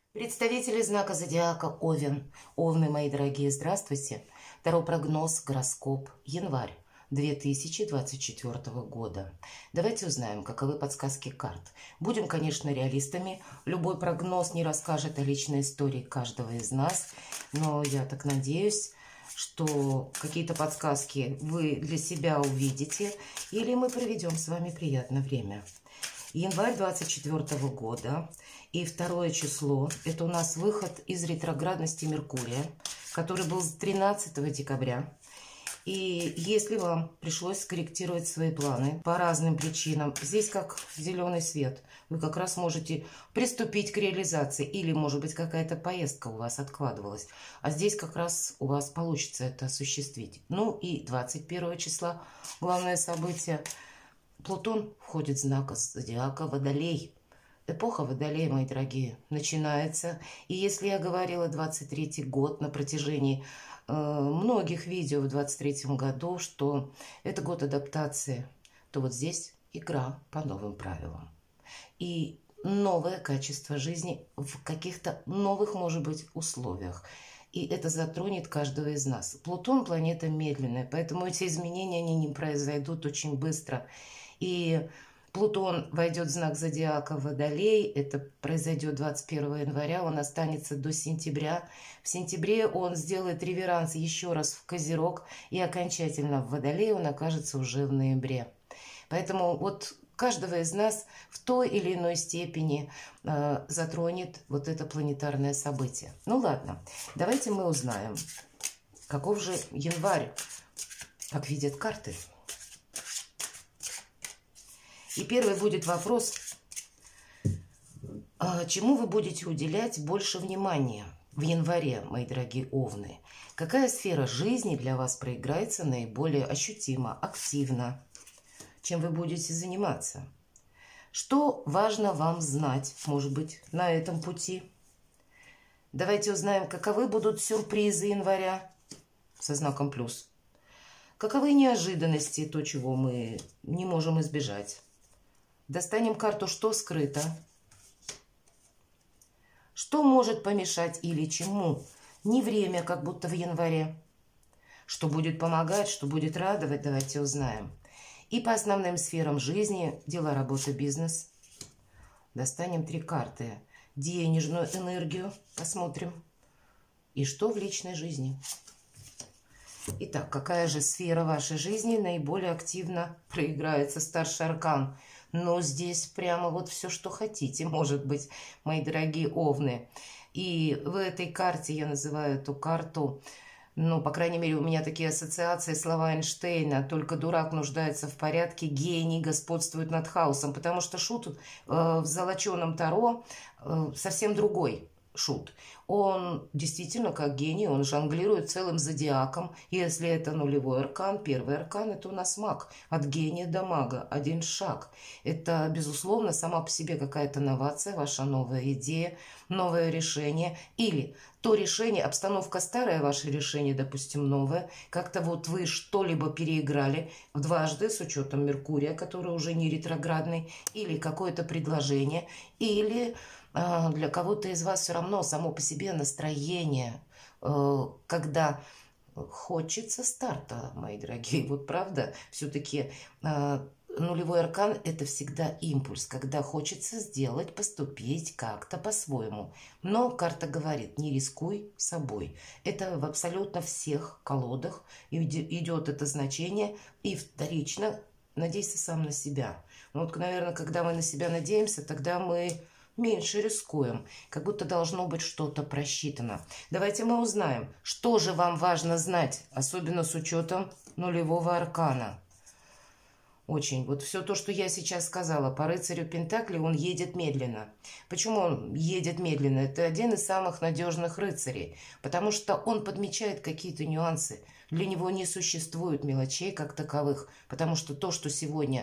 Представители знака зодиака Овен. Овны, мои дорогие, здравствуйте. Таро прогноз, гороскоп, январь 2024 года. Давайте узнаем, каковы подсказки карт. Будем, конечно, реалистами. Любой прогноз не расскажет о личной истории каждого из нас. Но я так надеюсь, что какие-то подсказки вы для себя увидите, или мы проведем с вами приятное время. Январь 2024 года и второе число – это у нас выход из ретроградности Меркурия, который был с 13 декабря. И если вам пришлось скорректировать свои планы по разным причинам, здесь как зеленый свет, вы как раз можете приступить к реализации. Или, может быть, какая-то поездка у вас откладывалась, а здесь как раз у вас получится это осуществить. Ну и 21 числа главное событие – Плутон входит в знак зодиака Водолей. Эпоха Водолея, мои дорогие, начинается. И если я говорила 23-й год на протяжении многих видео в 23-м году, что это год адаптации, то вот здесь игра по новым правилам. И новое качество жизни в каких-то новых, может быть, условиях. И это затронет каждого из нас. Плутон – планета медленная, поэтому эти изменения они не произойдут очень быстро. И Плутон войдет в знак зодиака Водолей. Это произойдет 21 января. Он останется до сентября. В сентябре он сделает реверанс еще раз в Козерог. И окончательно в Водолее он окажется уже в ноябре. Поэтому вот каждого из нас в той или иной степени затронет вот это планетарное событие. Ну ладно, давайте мы узнаем, каков же январь, как видят карты. И первый будет вопрос, чему вы будете уделять больше внимания в январе, мои дорогие овны? Какая сфера жизни для вас проиграется наиболее ощутимо, активно? Чем вы будете заниматься? Что важно вам знать, может быть, на этом пути? Давайте узнаем, каковы будут сюрпризы января со знаком плюс. Каковы неожиданности, то, чего мы не можем избежать. Достанем карту «Что скрыто?». Что может помешать или чему? Не время, как будто в январе. Что будет помогать, что будет радовать, давайте узнаем. И по основным сферам жизни, дела, работа, бизнес. Достанем 3 карты. Денежную энергию посмотрим. И что в личной жизни? Итак, какая же сфера вашей жизни наиболее активно проиграется? Старший аркан. Но здесь прямо вот все, что хотите, может быть, мои дорогие овны. И в этой карте, я называю эту карту, ну, по крайней мере, у меня такие ассоциации, слова Эйнштейна: только дурак нуждается в порядке, гений господствует над хаосом. Потому что шут в золоченом таро совсем другой шут. Он действительно, как гений, он жонглирует целым зодиаком. Если это нулевой аркан, первый аркан – это у нас маг. От гения до мага один шаг. Это, безусловно, сама по себе какая-то новация, ваша новая идея, новое решение. Или то решение, обстановка старая, ваше решение, допустим, новое. Как-то вот вы что-либо переиграли дважды с учетом Меркурия, который уже не ретроградный. Или какое-то предложение. Или для кого-то из вас все равно само по себе настроение, когда хочется старта, мои дорогие. Вот правда, все-таки нулевой аркан – это всегда импульс, когда хочется сделать, поступить как-то по-своему. Но карта говорит: не рискуй собой. Это в абсолютно всех колодах идет это значение. И вторично надейся сам на себя. Ну, вот, наверное, когда мы на себя надеемся, тогда мы меньше рискуем, как будто должно быть что-то просчитано. Давайте мы узнаем, что же вам важно знать, особенно с учетом нулевого аркана. Очень. Вот все то, что я сейчас сказала по рыцарю Пентакли, он едет медленно. Почему он едет медленно? Это один из самых надежных рыцарей, потому что он подмечает какие-то нюансы. Для него не существует мелочей как таковых, потому что то, что сегодня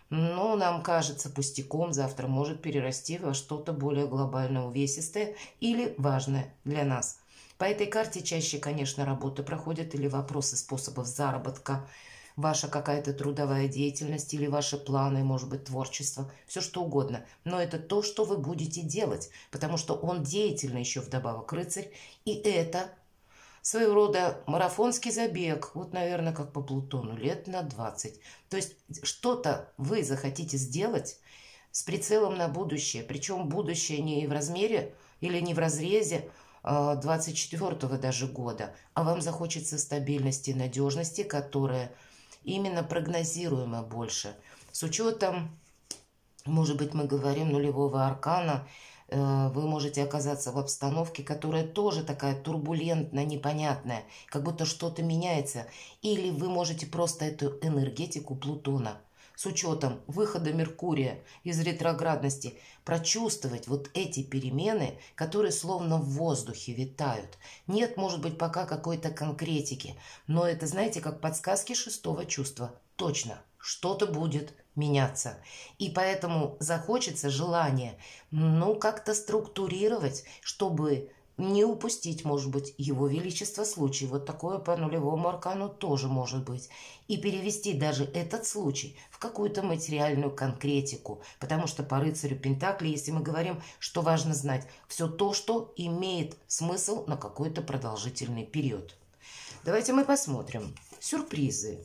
нам кажется пустяком, завтра может перерасти во что-то более глобальное, увесистое или важное для нас. По этой карте чаще, конечно, работы проходят или вопросы способов заработка. ваша какая-то трудовая деятельность или ваши планы, может быть, творчество, все что угодно. Но это то, что вы будете делать, потому что он деятельный еще вдобавок рыцарь, и это своего рода марафонский забег, вот, наверное, как по Плутону, лет на 20. То есть что-то вы захотите сделать с прицелом на будущее, причем будущее не в размере или не в разрезе 24-го даже года, а вам захочется стабильности, надежности, которая именно прогнозируема больше. С учетом, может быть, мы говорим нулевого аркана, вы можете оказаться в обстановке, которая тоже такая турбулентная, непонятная, как будто что-то меняется. Или вы можете просто эту энергетику Плутона с учетом выхода Меркурия из ретроградности прочувствовать вот эти перемены, которые словно в воздухе витают. Нет, может быть, пока какой-то конкретики, но это, знаете, как подсказки шестого чувства. Точно, что-то будет меняться. И поэтому захочется желание, как-то структурировать, чтобы не упустить, может быть, его величество случай. Вот такое по нулевому аркану тоже может быть. И перевести даже этот случай в какую-то материальную конкретику. Потому что по рыцарю Пентаклей, если мы говорим, что важно знать, все то, что имеет смысл на какой-то продолжительный период. Давайте мы посмотрим. Сюрпризы.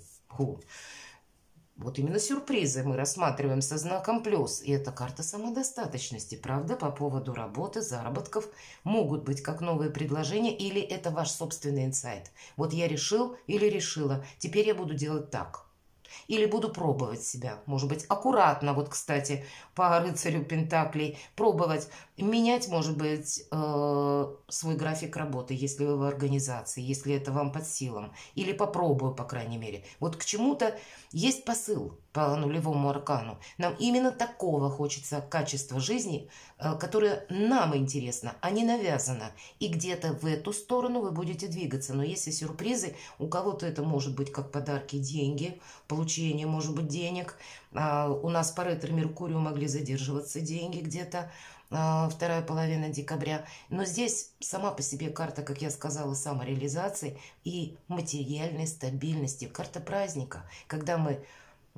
Вот именно сюрпризы мы рассматриваем со знаком плюс. И это карта самодостаточности. Правда, по поводу работы, заработков могут быть как новые предложения, или это ваш собственный инсайт. Вот я решил или решила, теперь я буду делать так. Или буду пробовать себя. Может быть, аккуратно, вот, кстати, по рыцарю Пентаклей, пробовать менять, может быть, свой график работы, если вы в организации, если это вам под силам. Или попробую, по крайней мере. Вот к чему-то есть посыл по нулевому аркану. Нам именно такого хочется качества жизни, которое нам интересно, а не навязано. И где-то в эту сторону вы будете двигаться. Но если сюрпризы, у кого-то это может быть как подарки, деньги, получение, может быть, денег. У нас по ретро-меркурию могли задерживаться деньги где-то. Вторая половина декабря. Но здесь сама по себе карта, как я сказала, самореализации и материальной стабильности. Карта праздника, когда мы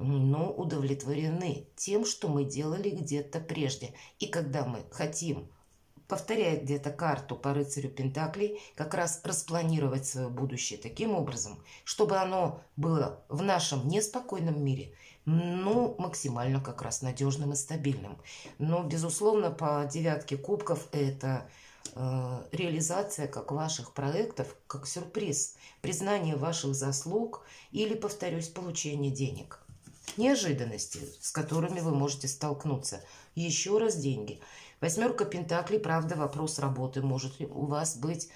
удовлетворены тем, что мы делали где-то прежде. И когда мы хотим, повторяя где-то карту по рыцарю Пентаклей, как раз распланировать свое будущее таким образом, чтобы оно было в нашем неспокойном мире, максимально как раз надежным и стабильным. Но, безусловно, по девятке кубков это реализация как ваших проектов, как сюрприз, признание ваших заслуг или, повторюсь, получение денег. Неожиданности, с которыми вы можете столкнуться. Еще раз деньги. Восьмерка Пентаклей, правда, вопрос работы может ли у вас быть,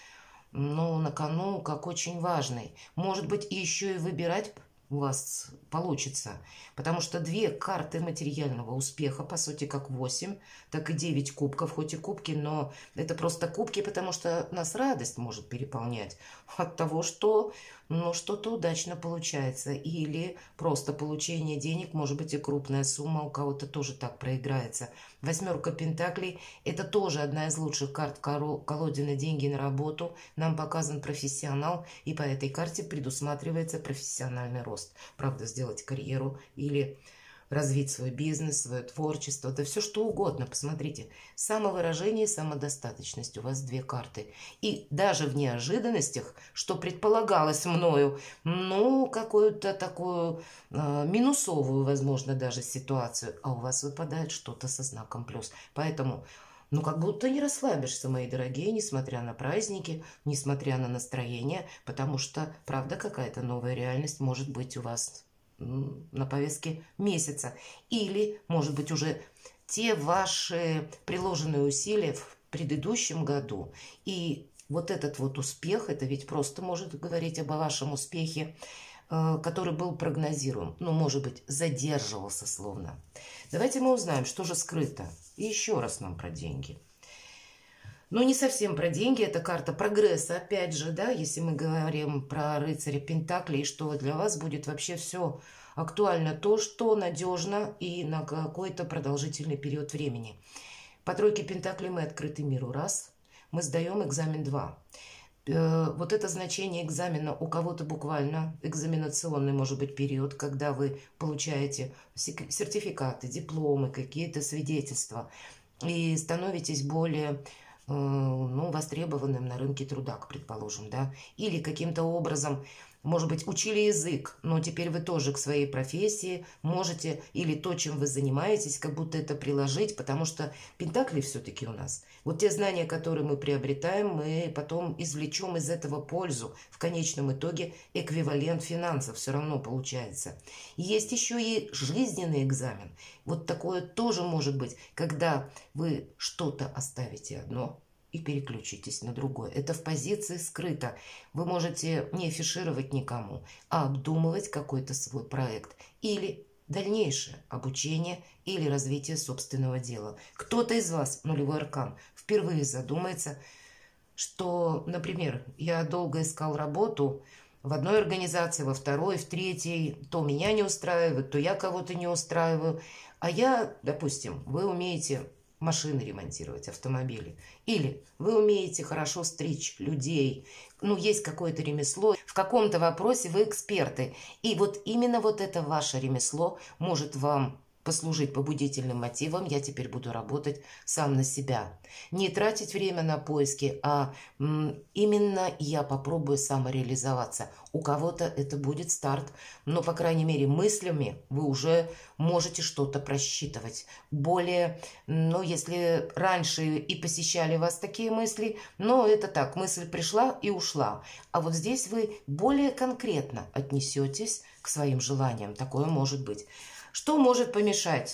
на кону, как очень важный. Может быть, еще и выбирать у вас получится. Потому что две карты материального успеха, по сути, как 8, так и 9 кубков, хоть и кубки, но это просто кубки, потому что нас радость может переполнять от того, что что-то удачно получается. Или просто получение денег, может быть, и крупная сумма, у кого-то тоже так проиграется. Восьмерка Пентаклей – это тоже одна из лучших карт колоде на деньги на работу. Нам показан профессионал, и по этой карте предусматривается профессиональный рост. Правда, сделать карьеру или развить свой бизнес, свое творчество, да все что угодно. Посмотрите, самовыражение и самодостаточность. У вас две карты. И даже в неожиданностях, что предполагалось мною, какую-то такую минусовую, возможно, даже ситуацию, а у вас выпадает что-то со знаком плюс. Поэтому как будто не расслабишься, мои дорогие, несмотря на праздники, несмотря на настроение, потому что, правда, какая-то новая реальность может быть у вас на повестке месяца. Или, может быть, уже те ваши приложенные усилия в предыдущем году. И вот этот вот успех, это ведь просто может говорить об вашем успехе, который был прогнозируем. Может быть, задерживался словно. Давайте мы узнаем, что же скрыто. И еще раз нам про деньги. Не совсем про деньги, это карта прогресса, опять же, да, если мы говорим про рыцаря Пентаклей, что для вас будет вообще все актуально, то, что надежно и на какой-то продолжительный период времени. По тройке Пентаклей мы открыты миру, раз, мы сдаем экзамен, 2. Вот это значение экзамена у кого-то буквально экзаменационный, может быть, период, когда вы получаете сертификаты, дипломы, какие-то свидетельства и становитесь более востребованным на рынке труда, предположим, да, или каким-то образом, может быть, учили язык, но теперь вы тоже к своей профессии можете, или то, чем вы занимаетесь, как будто это приложить, потому что пентакли все-таки у нас. Вот те знания, которые мы приобретаем, мы потом извлечем из этого пользу. В конечном итоге эквивалент финансов все равно получается. Есть еще и жизненный экзамен. Вот такое тоже может быть, когда вы что-то оставите одно и переключитесь на другое. Это в позиции скрыто. Вы можете не афишировать никому, а обдумывать какой-то свой проект или дальнейшее обучение или развитие собственного дела. Кто-то из вас, нулевой аркан, впервые задумается, что, например, я долго искал работу в одной организации, во второй, в третьей, то меня не устраивает, то я кого-то не устраиваю. А я, допустим, вы умеете машины ремонтировать, автомобили. Или вы умеете хорошо стричь людей. Есть какое-то ремесло. В каком-то вопросе вы эксперты. И вот именно вот это ваше ремесло может вам послужить побудительным мотивом. Я теперь буду работать сам на себя. Не тратить время на поиски, а именно я попробую самореализоваться. У кого-то это будет старт, но, по крайней мере, мыслями вы уже можете что-то просчитывать. Более, если раньше и посещали вас такие мысли, но это так, мысль пришла и ушла. А вот здесь вы более конкретно отнесетесь к своим желаниям. Такое может быть. Что может помешать?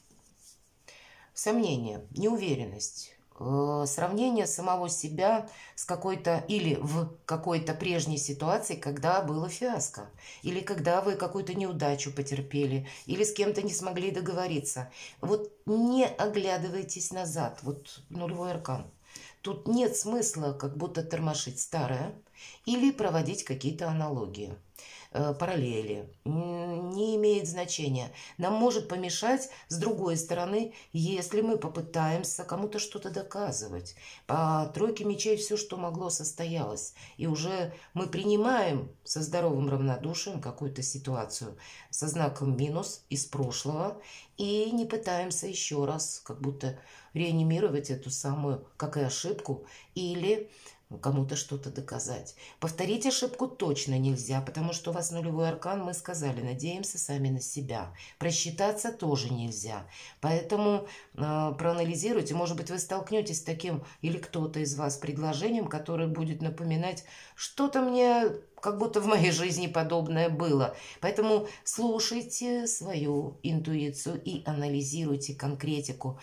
Сомнение, неуверенность, сравнение самого себя с какой-то или в какой-то прежней ситуации, когда было фиаско, или когда вы какую-то неудачу потерпели, или с кем-то не смогли договориться. Вот не оглядывайтесь назад, вот нулевой аркан. Тут нет смысла как будто тормошить старое или проводить какие-то аналогии. Параллели, не имеет значения. Нам может помешать, с другой стороны, если мы попытаемся кому-то что-то доказывать. По тройке мечей все, что могло, состоялось. И уже мы принимаем со здоровым равнодушием какую-то ситуацию со знаком минус из прошлого и не пытаемся еще раз как будто реанимировать эту самую, как и ошибку, или кому-то что-то доказать. Повторить ошибку точно нельзя, потому что у вас нулевой аркан, мы сказали, надеемся сами на себя. Просчитаться тоже нельзя. Поэтому проанализируйте, может быть, вы столкнетесь с таким, или кто-то из вас, предложением, которое будет напоминать, что-то мне как будто в моей жизни подобное было. Поэтому слушайте свою интуицию и анализируйте конкретику.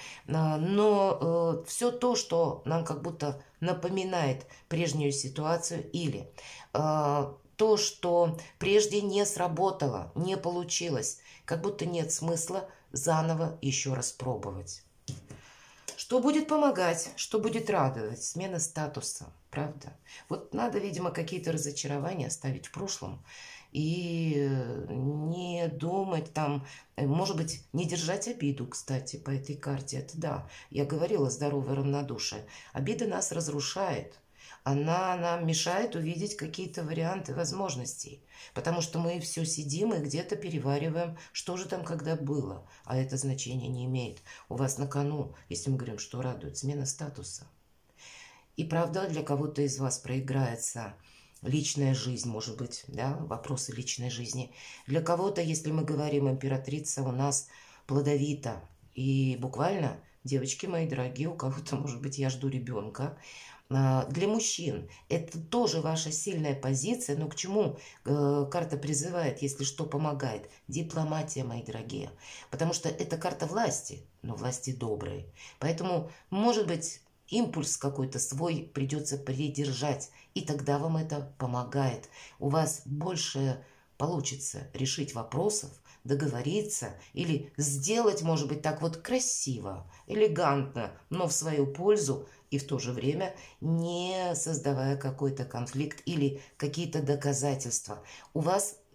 Но все то, что нам как будто напоминает прежнюю ситуацию или то, что прежде не сработало, не получилось, как будто нет смысла заново еще раз пробовать. Что будет помогать, что будет радовать? Смена статуса, правда? Вот надо, видимо, какие-то разочарования оставить в прошлом и не думать там, может быть, не держать обиду, кстати, по этой карте. Это да, я говорила, здоровое равнодушие. Обида нас разрушает. Она нам мешает увидеть какие-то варианты возможностей. Потому что мы все сидим и где-то перевариваем, что же там когда было. А это значение не имеет. У вас на кону, если мы говорим, что радует, смена статуса. И правда, для кого-то из вас проиграется личная жизнь, может быть, да, вопросы личной жизни. Для кого-то, если мы говорим императрица, у нас плодовита. И буквально, девочки мои дорогие, у кого-то, может быть, я жду ребенка. Для мужчин это тоже ваша сильная позиция, но к чему карта призывает, если что помогает? Дипломатия, мои дорогие. Потому что это карта власти, но власти доброй. Поэтому, может быть, импульс какой-то свой придется придержать, и тогда вам это помогает. У вас больше получится решить вопросов, договориться или сделать, может быть, так вот красиво, элегантно, но в свою пользу, и в то же время не создавая какой-то конфликт или какие-то доказательства. У вас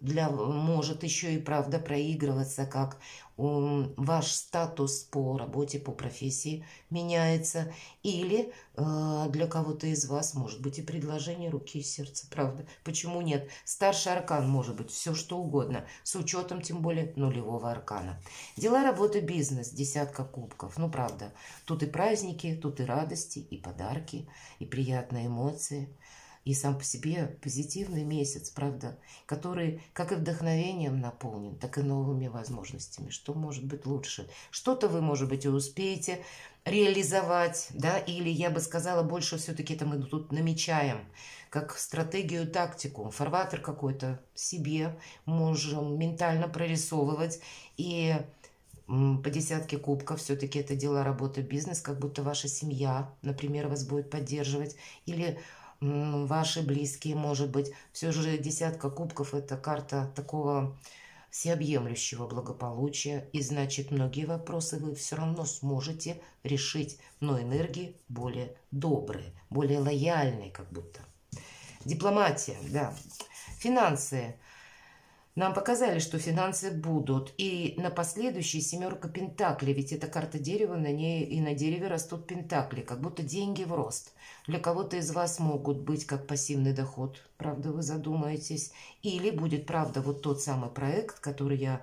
может еще и правда проигрываться, как ваш статус по работе, по профессии меняется. Или для кого-то из вас может быть и предложение руки и сердца, правда. Почему нет? Старший аркан может быть все что угодно, с учетом тем более нулевого аркана. Дела, работа, бизнес, десятка кубков. Ну, правда, тут и праздники, тут и радости, и подарки, и приятные эмоции. И сам по себе позитивный месяц, правда, который как и вдохновением наполнен, так и новыми возможностями. Что может быть лучше? Что-то вы, может быть, и успеете реализовать, да, или я бы сказала, больше все-таки это мы тут намечаем, как стратегию, тактику, фарватер какой-то себе можем ментально прорисовывать. И по десятке кубков все-таки это дела, работа, бизнес, как будто ваша семья, например, вас будет поддерживать, или ваши близкие, может быть. Все же десятка кубков – это карта такого всеобъемлющего благополучия. И значит, многие вопросы вы все равно сможете решить, но энергии более добрые, более лояльные как будто. Дипломатия, да. Финансы. Нам показали, что финансы будут. И на последующей семерка пентаклей. Ведь это карта дерева, на ней и на дереве растут пентакли. Как будто деньги в рост. Для кого-то из вас могут быть как пассивный доход. Правда, вы задумаетесь. Или будет, правда, вот тот самый проект, который я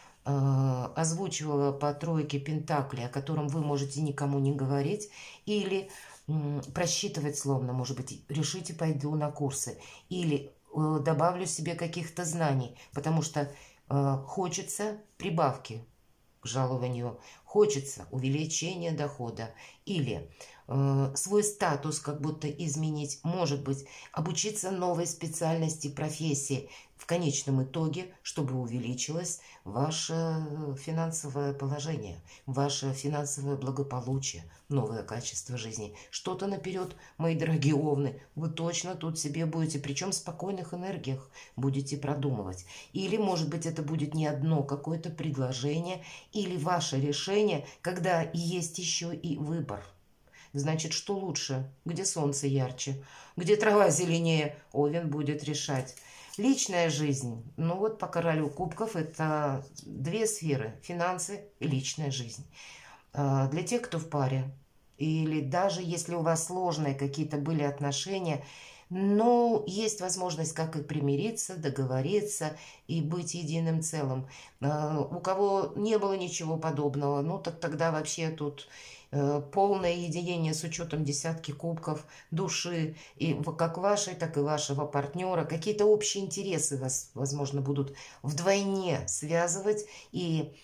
озвучивала по тройке пентаклей, о котором вы можете никому не говорить. Или просчитывать словно, может быть, решите, пойду на курсы. Или добавлю себе каких-то знаний, потому что хочется прибавки к жалованию, хочется увеличения дохода или свой статус как будто изменить, может быть, обучиться новой специальности, профессии, в конечном итоге, чтобы увеличилось ваше финансовое положение, ваше финансовое благополучие, новое качество жизни. Что-то наперед, мои дорогие овны, вы точно тут себе будете, причем в спокойных энергиях будете продумывать. Или, может быть, это будет не одно какое-то предложение или ваше решение, когда есть еще и выбор. Значит, что лучше? Где солнце ярче? Где трава зеленее? Овен будет решать. Личная жизнь. Ну вот по королю кубков это две сферы. Финансы и личная жизнь. Для тех, кто в паре. Или даже если у вас сложные какие-то были отношения, но есть возможность как и примириться, договориться и быть единым целым. У кого не было ничего подобного, ну так тогда вообще тут полное единение с учетом десятки кубков, души, и как вашей, так и вашего партнера. Какие-то общие интересы вас, возможно, будут вдвойне связывать, и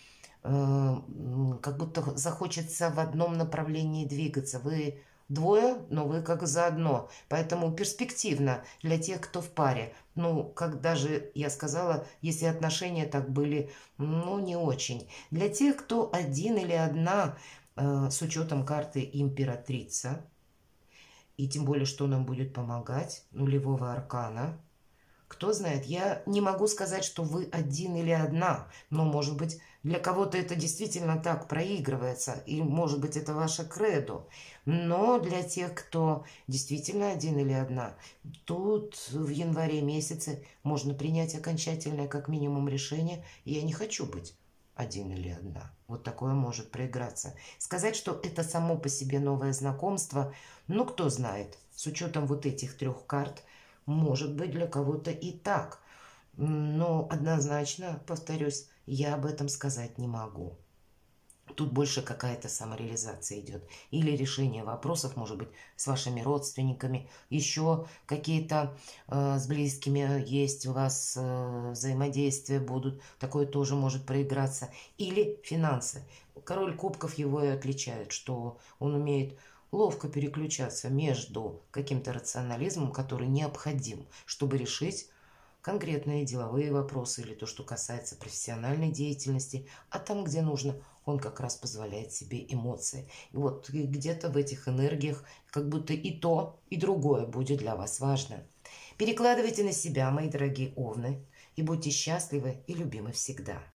как будто захочется в одном направлении двигаться. Вы двое, но вы как заодно. Поэтому перспективно для тех, кто в паре. Ну, как даже я сказала, если отношения так были, ну, не очень. Для тех, кто один или одна, с учетом карты императрица, и тем более, что нам будет помогать, нулевого аркана. Кто знает, я не могу сказать, что вы один или одна, но, может быть, для кого-то это действительно так проигрывается, и, может быть, это ваше кредо. Но для тех, кто действительно один или одна, тут в январе месяце можно принять окончательное, как минимум, решение «я не хочу быть один или одна». Вот такое может проиграться. Сказать, что это само по себе новое знакомство, ну, кто знает, с учетом вот этих трех карт, может быть, для кого-то и так. Но однозначно, повторюсь, я об этом сказать не могу. Тут больше какая-то самореализация идет. Или решение вопросов, может быть, с вашими родственниками. Еще какие-то с близкими есть у вас взаимодействия будут. Такое тоже может проиграться. Или финансы. Король кубков его и отличает, что он умеет ловко переключаться между каким-то рационализмом, который необходим, чтобы решить конкретные деловые вопросы или то, что касается профессиональной деятельности, а там, где нужно, он как раз позволяет себе эмоции. И вот где-то в этих энергиях как будто и то, и другое будет для вас важно. Перекладывайте на себя, мои дорогие овны, и будьте счастливы и любимы всегда.